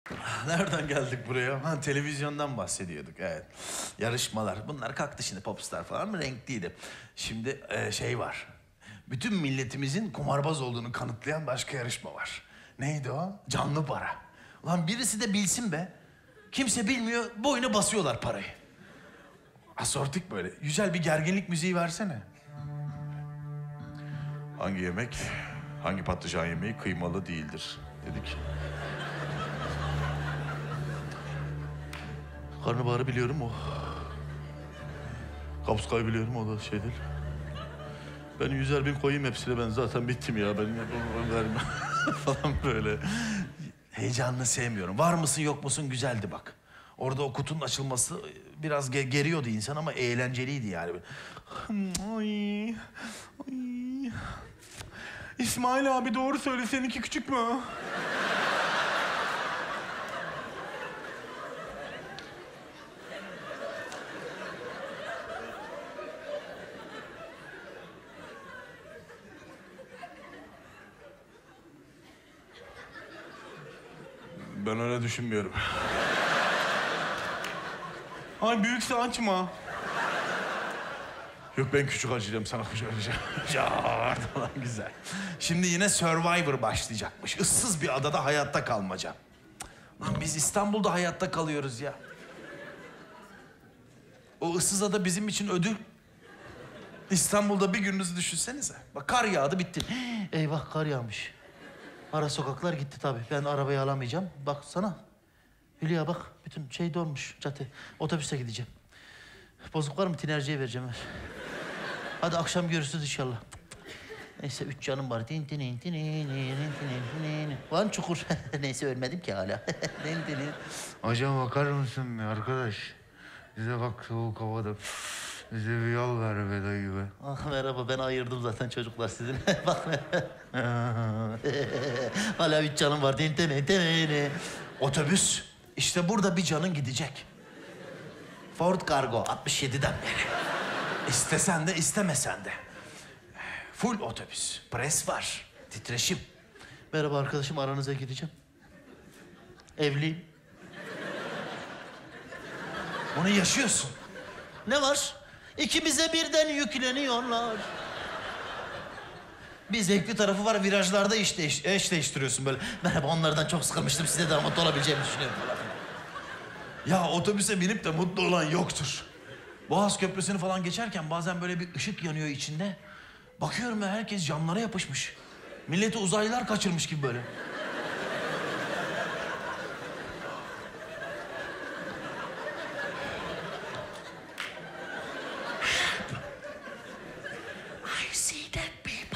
Nereden geldik buraya? Ha, televizyondan bahsediyorduk, evet. Yarışmalar, bunlar kalktı şimdi, Popstar falan mı renkliydi. Şimdi şey var, bütün milletimizin kumarbaz olduğunu kanıtlayan başka yarışma var. Neydi o? Canlı para. Ulan birisi de bilsin be. Kimse bilmiyor, boyuna basıyorlar parayı. Asortik böyle. Güzel bir gerginlik müziği versene. Hangi yemek, hangi patlıcan yemeği kıymalı değildir dedik. Karnabaharı biliyorum o. Kapuskayı biliyorum, o da şeydir. Ben 100.000 koyayım hepsine, ben zaten bittim ya. Ben vermem falan böyle. Heyecanını sevmiyorum. Var mısın yok musun güzeldi bak. Orada o kutunun açılması biraz geriyordu insan ama eğlenceliydi yani. Ay, ay. İsmail abi doğru söyle, seninki küçük mü? Ben öyle düşünmüyorum. Ay büyükse açma. Yok ben küçük açacağım, sana küçük açacağım. Ya falan güzel. Şimdi yine Survivor başlayacakmış. Issız bir adada hayatta kalmaca. Lan biz İstanbul'da hayatta kalıyoruz ya. O ıssız ada bizim için ödül. İstanbul'da bir gününüzü düşünsenize. Bak kar yağdı, bitti. Eyvah, kar yağmış. Ara sokaklar gitti tabii. Ben arabayı alamayacağım. Bak sana. Hülya bak, bütün şey dolmuş cadde. Otobüse gideceğim. Bozuk var mı? Tinerciye vereceğim ver. Hadi akşam görüşürüz inşallah. Neyse 3 canım var. Lan çukur. Neyse ölmedim ki hala. Hocam bakar mısın arkadaş? Bize bak soğuk havada. Bize bir yol ver be dayı be. Ah merhaba, ben ayırdım zaten çocuklar sizin. Bak. Hala 3 canım var. Otobüs. İşte burada bir canın gidecek. Ford Cargo 67'den beri. İstesen de istemesen de. Full otobüs. Pres var. Titreşim. Merhaba arkadaşım, aranıza gideceğim. Evliyim. Onu yaşıyorsun. Ne var? İkimize birden yükleniyorlar. Bir zevkli tarafı var, virajlarda eş değiştiriyorsun böyle. Merhaba, onlardan çok sıkılmıştım, size de mutlu olabileceğimi düşünüyorum falan. Ya otobüse binip de mutlu olan yoktur. Boğaz Köprüsü'nü falan geçerken bazen böyle bir ışık yanıyor içinde. Bakıyorum ya, herkes camlara yapışmış. Milleti uzaylılar kaçırmış gibi böyle. I see that people.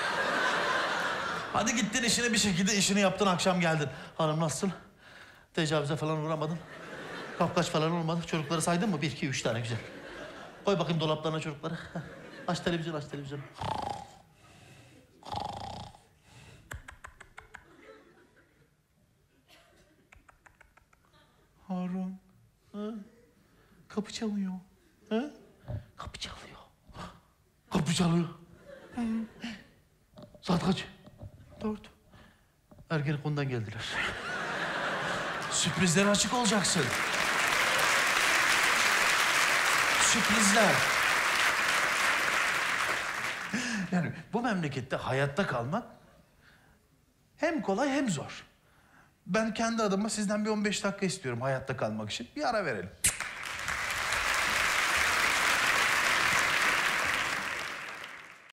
Hadi gittin işine, bir şekilde işini yaptın, akşam geldin. Hanım nasılsın? Tecavüze falan uğramadın. Kapkaç falan olmadı. Çocukları saydın mı? 1, 2, 3 tane güzel. Koy bakayım dolaplarına çocukları. Aç televizyon, aç televizyon. Harun. Ha? Kapı çalıyor. Ha? Kapı çalıyor. Kapı çalıyor. Hı. Saat kaç? 4. Ergenekon'dan geldiler. Sürprizlere açık olacaksın. Sürprizler. Yani bu memlekette hayatta kalmak hem kolay hem zor. Ben kendi adıma sizden bir 15 dakika istiyorum hayatta kalmak için. Bir ara verelim.